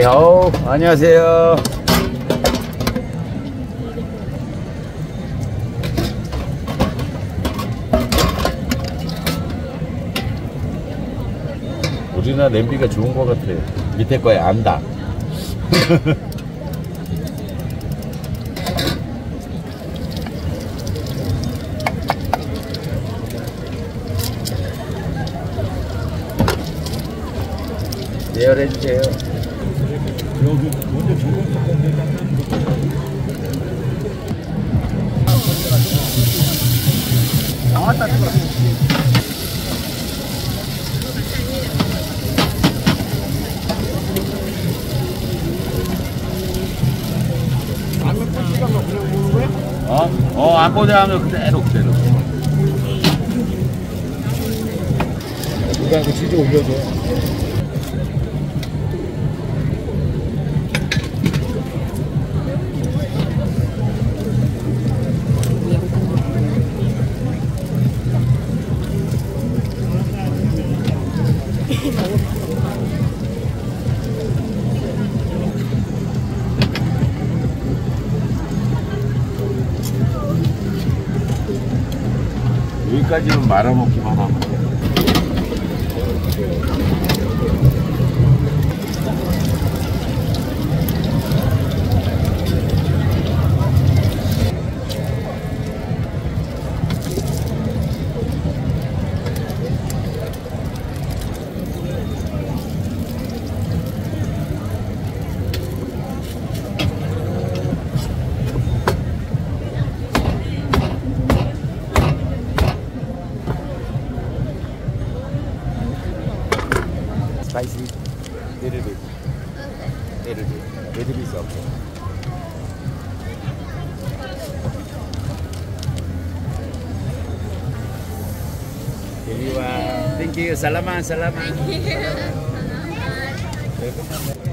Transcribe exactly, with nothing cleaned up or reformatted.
하이하오. 안녕하세요. 우리나라 냄비가 좋은 것 같아. 밑에 거에 안다. 예열해주세요. 여기 먼저 조금 나왔다. 어? 어, 안 꽂아하면 그대로 그대로. 누가 그 치즈 올려줘. 여기까지는 말아먹기만 하면 돼. Spicy, little bit, little bit, little bit is okay. Here you are. Thank you. Salamat, salamat. Thank you. Salamat.